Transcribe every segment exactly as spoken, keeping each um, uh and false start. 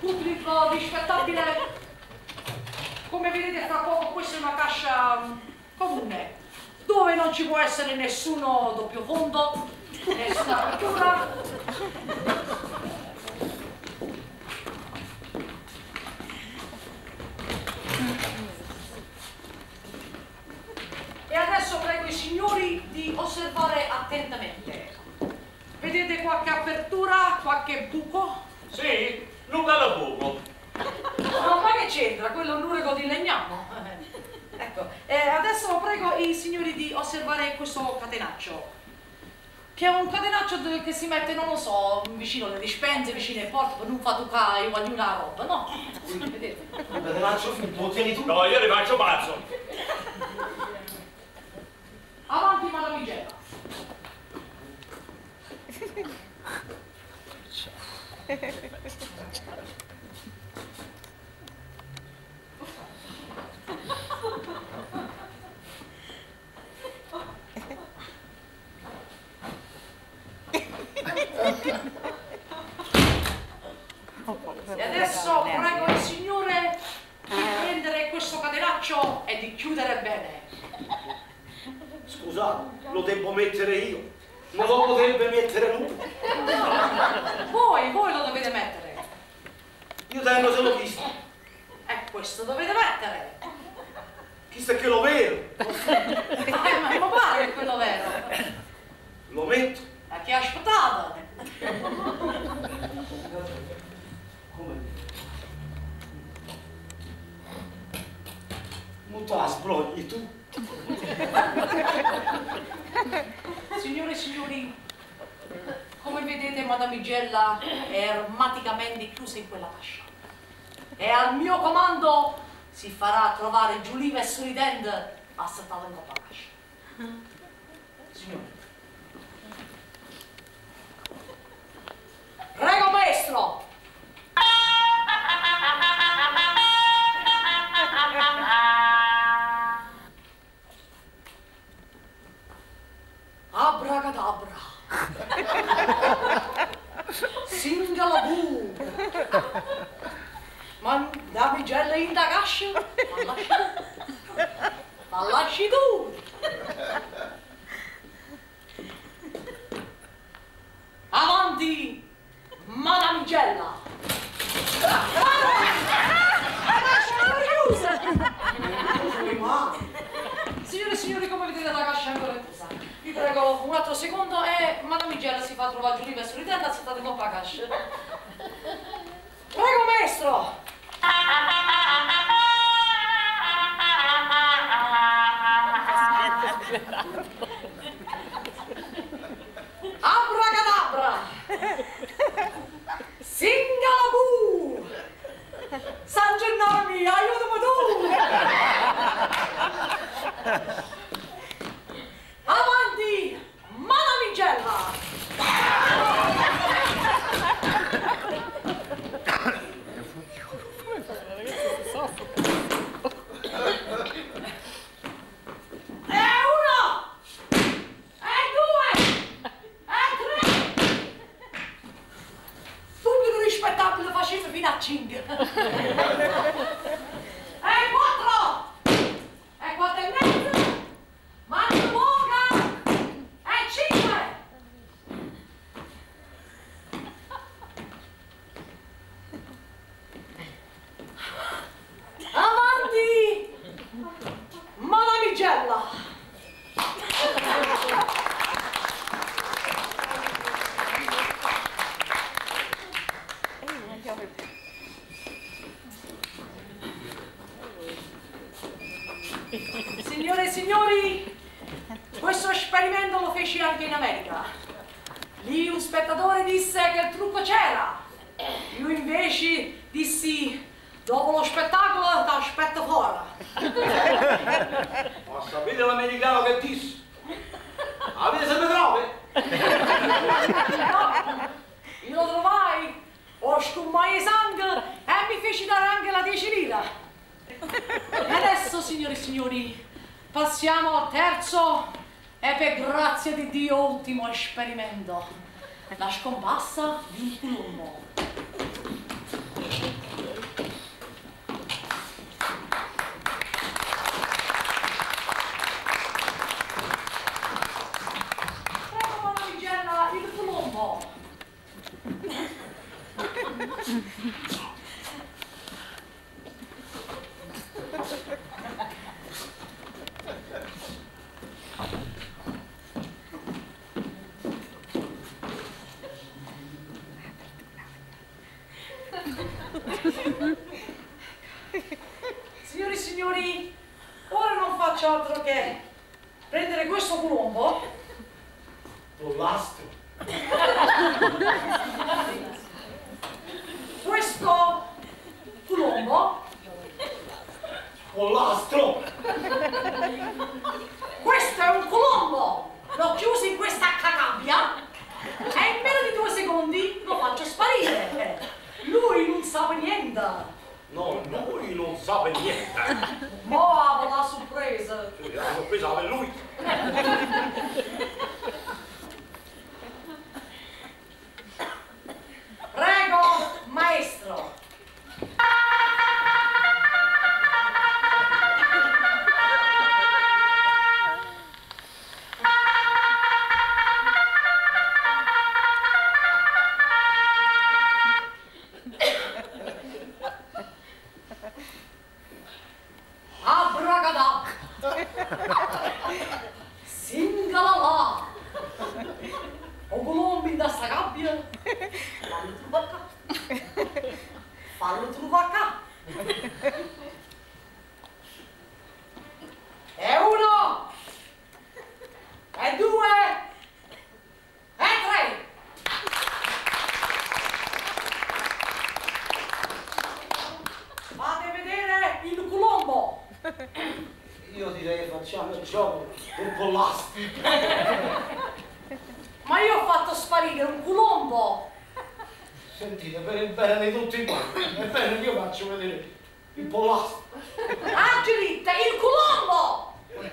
pubblico rispettabile. Come vedete fra poco questa è una cascia comune, dove non ci può essere nessuno doppio fondo, nessuna apertura. E adesso prego i signori di osservare attentamente. Vedete qualche apertura, qualche buco? Sì, non la buco. No, ma che c'entra? Quello è un urego di legname. Ecco, eh, adesso prego i signori di osservare questo catenaccio. Che è un catenaccio che si mette, non lo so, vicino alle dispense, vicino ai porti, per non far toccare una roba, no? Vedete? Un catenaccio, lo tieni tu? No, io ne faccio pazzo. Avanti, madamigella. E adesso prego il signore di prendere questo catenaccio e di chiudere bene. Scusate, lo devo mettere io. Non lo potrebbe mettere lui. Voi, voi lo dovete mettere. Io tengo se l'ho visto. E questo dovete mettere. Chissà che lo vero. Eh, ma mi pare che è quello vero. Lo metto. Ma che aspettate? Come? Molto asprogli tu. Signore e signori, come vedete madamigella è ermeticamente chiusa in quella cascia. E al mio comando si farà trovare giuliva e sorridente assettata in quella cascia. Signori. Prego maestro! Abracadabra! Singalabu! Ma damigella in da cascia? Ma lasci tu! Ma lasci tu! Avanti! Madamigella! Signore e signori, come vedete la cascia è ancora chiusa. Vi prego un altro secondo e madamigella si fa trovare giù verso l'itenda se state con la cascia. Prego maestro! Abracadabra! Singalabu! San Gennaro, aiutami tu! Avanti! Madamigella! Fino a cinque. E quattro. E quattro e mezzo. Mano buona. E cinque. Avanti. Madamigella. Signore e signori, questo esperimento lo feci anche in America. Lì un spettatore disse che il trucco c'era. Io invece dissi, dopo lo spettacolo ti aspetto fuori. Ma sapete l'americano che disse? Avete sempre prove? No, io lo trovai, ho scummai sangue e mi feci dare anche la dieci lire. E adesso, signore e signori, passiamo al terzo e per grazia di Dio ultimo esperimento. La scomparsa di un colombo. Signori e signori, ora non faccio altro che prendere questo colombo. Pollastro. Questo colombo. Pollastro. Questo è un colombo. L'ho chiuso in questa cagabbia e in meno di due secondi lo faccio sparire. Lui non sa niente. No, lui non sa niente. Mo' avevo la sorpresa. La sorpresa per lui. Prego, maestro. Abracadabra. Singalala. O colombi da sta gabbia. Fallo trovare qua. Fallo trovare qua. E uno. E due. E tre. Fate vedere il colombo. Io direi facciamo il gioco del pollastro. Ma io ho fatto sparire un colombo. Sentite, per il bene di tutti quanti, è bene che io faccio vedere il pollastro. Agilite, il colombo!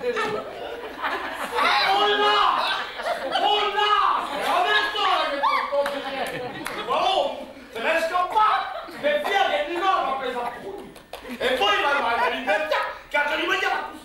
Olla! Olla! Adesso che oh, se ne è scappato! E via che di nuovo ha preso a pugni! E poi vai vai per libertà! Cazzo di mangiare così!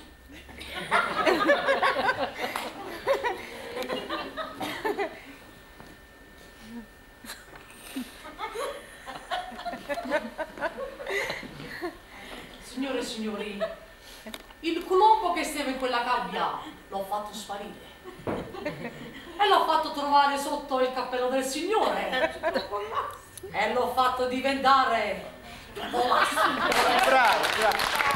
Signore e signori, il colombo che stava in quella gabbia l'ho fatto sparire e l'ho fatto trovare sotto il cappello del signore e l'ho fatto diventare pollastro. Bravo, bravo.